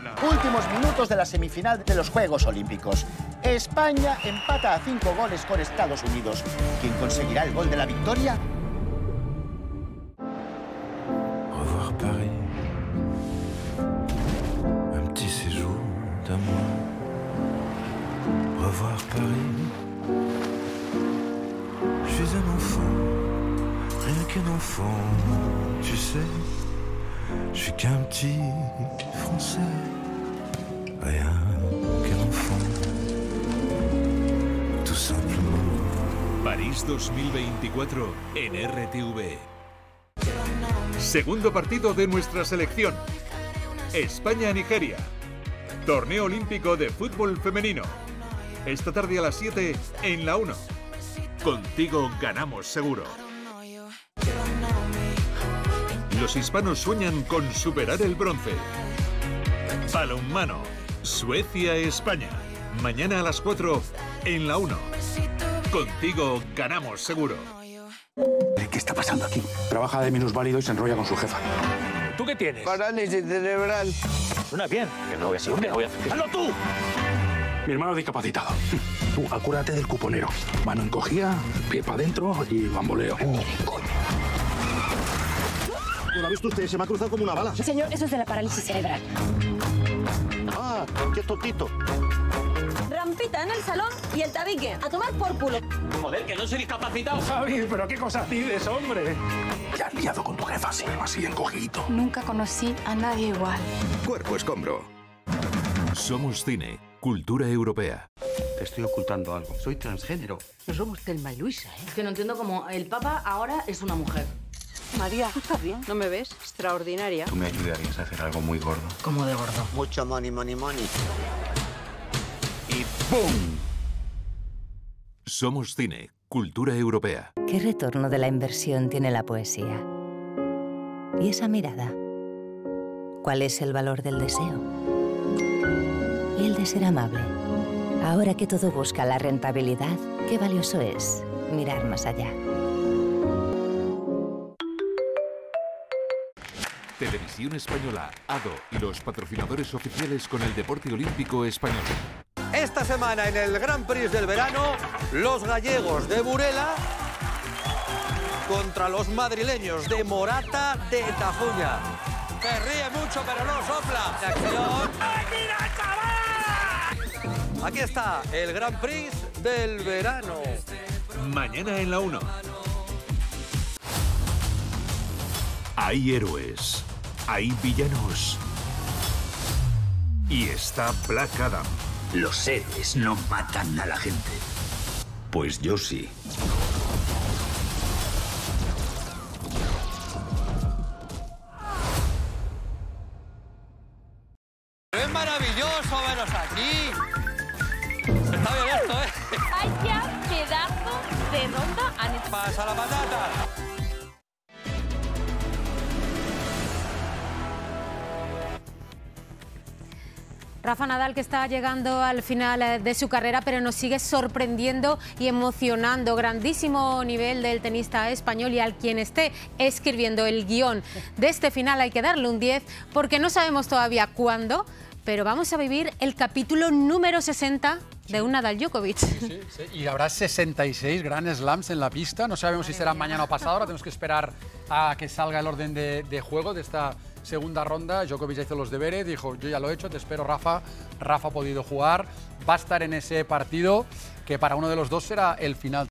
Últimos minutos de la semifinal de los Juegos Olímpicos. España empata a 5 goles con Estados Unidos. ¿Quién conseguirá el gol de la victoria? Revoir Paris, un petit séjour d'amour. Revoir Paris, je suis un enfant, rien qu'un enfant, tu sais, je suis qu'un petit français, rien qu'un enfant, tout simplement. París 2024 en RTV. Segundo partido de nuestra selección. España-Nigeria. Torneo olímpico de fútbol femenino. Esta tarde a las 7 en la 1. Contigo ganamos seguro. Los hispanos sueñan con superar el bronce. Balonmano. Suecia-España. Mañana a las 4 en la 1. Contigo ganamos seguro. ¿Qué está pasando aquí? Trabaja de minusválido y se enrolla con su jefa. ¿Tú qué tienes? Parálisis cerebral. Suena bien. Que no voy a ser hombre, no voy a hacer. ¡Hazlo tú! Mi hermano es discapacitado. Tú, acuérdate del cuponero. Mano encogida, pie para adentro y bamboleo. ¿Lo ha visto usted? Se me ha cruzado como una bala. Señor, eso es de la parálisis cerebral. Ah, qué tontito. Rampita en el salón y el tabique. A tomar por culo. Joder, que no soy discapacitado. Javi, pero qué cosas dices, hombre. Te has liado con tu jefa así encogidito. Nunca conocí a nadie igual. Cuerpo escombro. Somos cine, cultura europea. Te estoy ocultando algo. Soy transgénero. No somos Thelma y Luisa, ¿eh? Que no entiendo cómo el Papa ahora es una mujer. María, ¿tú estás bien? ¿No me ves? Extraordinaria. Tú me ayudarías a hacer algo muy gordo. Como de gordo. Mucho money, money, money. Y ¡pum! Somos cine, cultura europea. ¿Qué retorno de la inversión tiene la poesía? ¿Y esa mirada? ¿Cuál es el valor del deseo? ¿Y el de ser amable? Ahora que todo busca la rentabilidad, qué valioso es mirar más allá. Televisión Española, ADO y los patrocinadores oficiales con el deporte olímpico español. Esta semana en el Grand Prix del verano, los gallegos de Burela contra los madrileños de Morata de Tajuña. Se ríe mucho, pero no sopla. Acción. Aquí está el Grand Prix del verano. Mañana en la 1. Hay héroes, hay villanos. Y está Black Adam. Los héroes no matan a la gente. Pues yo sí. Es maravilloso veros aquí. Está bien esto, ¿eh? Vaya pedazo de ronda han hecho. Pasa la patata. Rafa Nadal, que está llegando al final de su carrera, pero nos sigue sorprendiendo y emocionando. Grandísimo nivel del tenista español, y al quien esté escribiendo el guión de este final hay que darle un 10, porque no sabemos todavía cuándo, pero vamos a vivir el capítulo número 60 de un Nadal Djokovic. Sí. Y habrá 66 Grand Slams en la pista. No sabemos si será mañana o pasado. Ahora tenemos que esperar a que salga el orden de juego de esta segunda ronda. Djokovic ya hizo los deberes, dijo: yo ya lo he hecho, te espero, Rafa. Rafa ha podido jugar, va a estar en ese partido que para uno de los dos será el final.